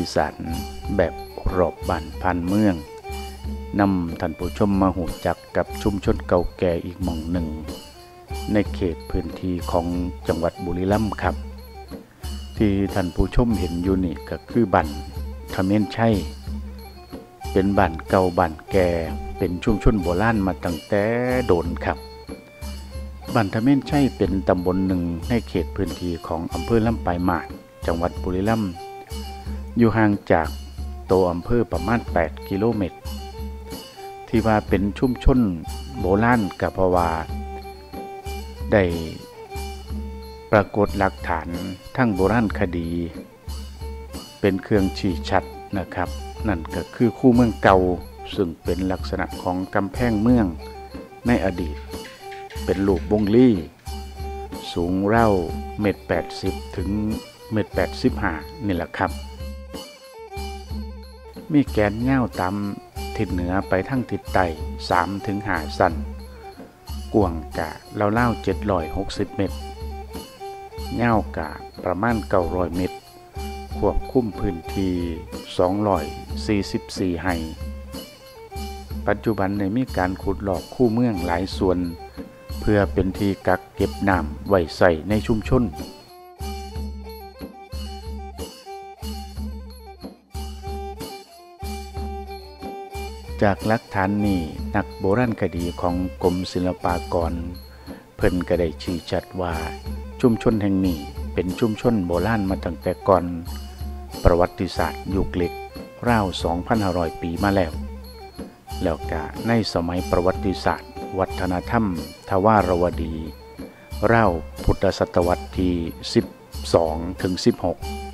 อีสานแบบรอบบ้านพันเมืองนำท่านผู้ชมมาหูจักกับชุมชนเก่าแก่อีกหม่องหนึ่งในเขตพื้นที่ของจังหวัดบุรีรัมย์ครับที่ท่านผู้ชมเห็นอยู่นี่ก็คือบ้านทะเมนชัยเป็นบ้านเก่าบ้านแก่เป็นชุมชนโบราณมาตั้งแต่โดนครับบ้านทะเมนชัยเป็นตำบลหนึ่งในเขตพื้นที่ของอำเภอลำปายมาศจังหวัดบุรีรัมย์อยู่ห่างจากตัวอำเภอประมาณ8 กิโลเมตรที่ว่าเป็นชุมชนโบราณก็เพราะว่าได้ปรากฏหลักฐานทั้งโบราณคดีเป็นเครื่องชี้ชัดนะครับนั่นก็คือคูเมืองเก่าซึ่งเป็นลักษณะของกำแพงเมืองในอดีตเป็นรูปวงลี่สูงราว1.80 ถึง1.85 นี่แหละครับมีแกนยาวตามทิศเหนือไปทางทิศใต้3 ถึง 5 สันกว้างกะราวๆ760 เมตรยาวกะประมาณ900 เมตรควบคุมพื้นที่244 ไร่ปัจจุบันในมีการขุดหลอกคูเมืองหลายส่วนเพื่อเป็นที่กักเก็บน้ำไว้ใส่ในชุมชนจากหลักฐานนี้นักโบราณคดีของกรมศิลปากรเพิ่นก็ได้ชี้ชัดว่าชุมชนแห่งนี้เป็นชุมชนโบราณมาตั้งแต่ก่อนประวัติศาสตร์ยุคเหล็กราว 2,500 ปีมาแล้วก็ในสมัยประวัติศาสตร์วัฒนธรรมทวารวดีราวพุทธศตวรรษที่12 ถึง 16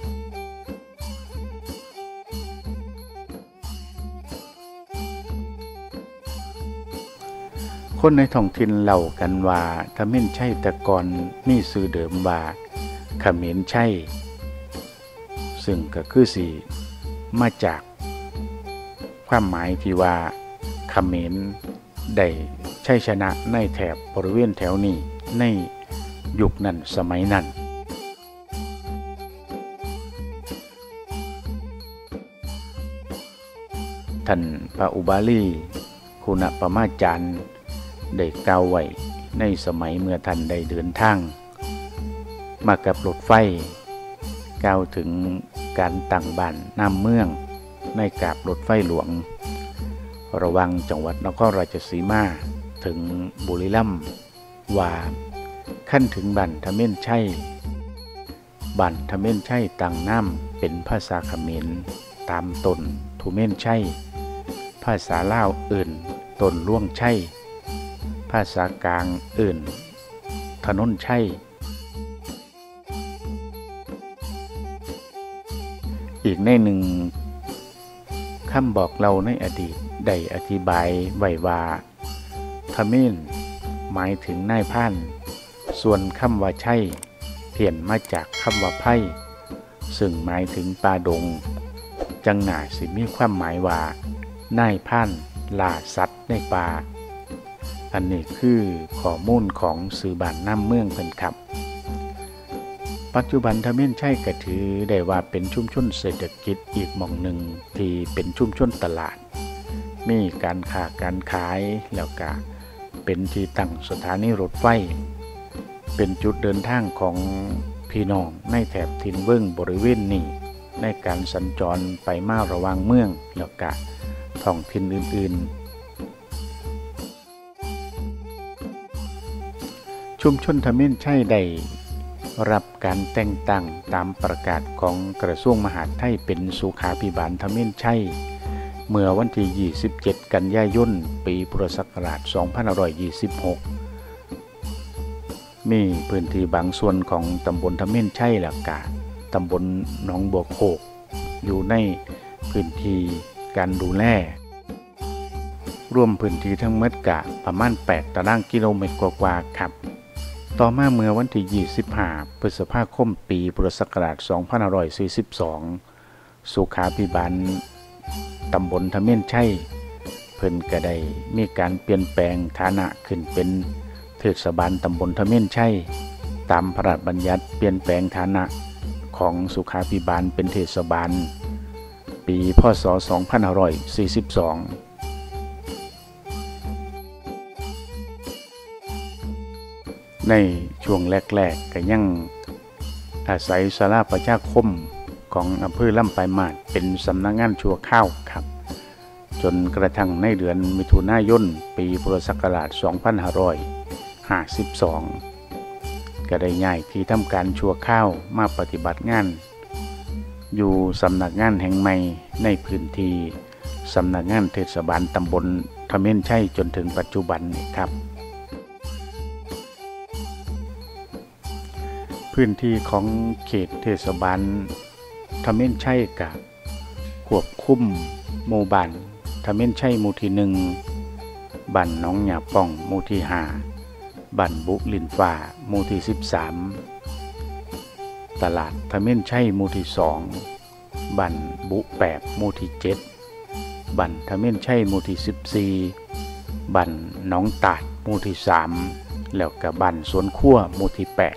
คนในท้องถิ่นเล่ากันว่าทะเมนชัยแต่ก่อนมีชื่อเดิมว่าเขมรชัยซึ่งก็คือสิมาจากความหมายที่ว่าเขมรได้ชัยชนะในแถบบริเวณแถวนี้ในยุคนั้นสมัยนั้นท่านพระอุบาลีคุณปมาจารย์ได้กล่าวไว้ในสมัยเมื่อท่านได้เดินทางมากับรถไฟกล่าวถึงการตั้งบ้านน้ำเมืองในกาบรถไฟหลวงระหว่างจังหวัดนครราชสีมาถึงบุรีรัมย์ว่าขั้นถึงบ้านทะเมนชัยบ้านทะเมนชัยตั้งน้ำเป็นภาษาเขมรตามต้นทุเมนชัยภาษาลาวเอื่นต้นล่วงชัยภาษากลางเอื่นถนนชัยอีกในหนึ่งคำบอกเราในอดีตได้อธิบายไว้ว่าทะเมนหมายถึงนายพรานส่วนคำว่าชัยเพี้ยนมาจากคำว่าไพ่ซึ่งหมายถึงป่าดงจังหน่าสิมีความหมายว่านายพรานล่าสัตว์ในป่าอันนี้คือข้อมูลของสื่อบ้านน้ำเมืองเป็นครับปัจจุบันทะเมนชัยก็ถือได้ว่าเป็นชุมชนเศรษฐกิจอีกหม่องหนึ่งที่เป็นชุมชนตลาดมีการค้าการขายแล้วก็เป็นที่ตั้งสถานีรถไฟเป็นจุดเดินทางของพี่น้องในแถบทินเบิ้งบริเวณนี้ในการสัญจรไปมาระหว่างเมืองแล้วก็ท้องถิ่นอื่นๆชุมชนทะเมนชัยได้รับการแต่งตั้งตามประกาศของกระทรวงมหาดไทยเป็นสุขาภิบาลทะเมนชัยเมื่อวันที่27 กันยายนปีพุทธศักราช 2526มีพื้นที่บางส่วนของตำบลทะเมนชัยและกาตำบลหนองบัวโคกอยู่ในพื้นที่การดูแลรวมพื้นที่ทั้งหมดกะประมาณ8 ตารางกิโลเมตรกว่าๆครับต่อมาเมื่อวันที่25 พฤษภาคมปีพุทธศักราช 2542สุขาภิบาลตำบลทะเมนชัยเพิ่นก็ได้มีการเปลี่ยนแปลงฐานะขึ้นเป็นเทศบาลตำบลทะเมนชัยตามพระราชบัญญัติเปลี่ยนแปลงฐานะของสุขาภิบาลเป็นเทศบาลปีพ.ศ. 2542ในช่วงแรกๆก็ยังอาศัยศาลาประชาคมของอำเภอลำปลายมาศเป็นสำนักงานชั่วคราวครับจนกระทั่งในเดือนมิถุนายนปีพุทธศักราช 2552 ก็ได้ย้ายที่ทำการชั่วคราวมาปฏิบัติงานอยู่สำนักงานแห่งใหม่ในพื้นที่สำนักงานเทศบาลตำบลทเมนชัยจนถึงปัจจุบันนี้ครับพื้นที่ของเขตเทศบาลทเมนชัยกับควบคุมหมู่บ้านทเมนชัยหมู่ที่1บ้านหนองหยาป่องหมู่ที่5บ้านบุลินฟ้าหมู่ที่13ตลาดทเมนชัยหมู่ที่2บ้านบุแปบหมู่ที่7บ้านทเมนชัยหมู่ที่14บ้านหนองตาดหมู่ที่3แล้วก็บ้านสวนขั้วหมู่ที่8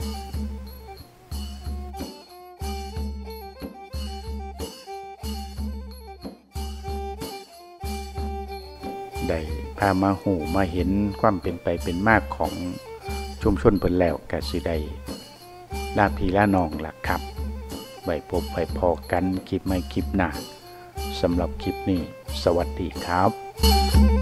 ได้พามาหูมาเห็นความเป็นไปเป็นมากของชุมชนเพิ่นแล้วก็สิได้ลาพี่ลาน้องล่ะครับไว้พบไว้พอกันคลิปใหม่คลิปหน้าสำหรับคลิปนี้สวัสดีครับ